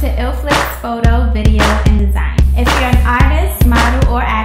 to IllFlix Photo, Video, and Design. If you're an artist, model, or actor,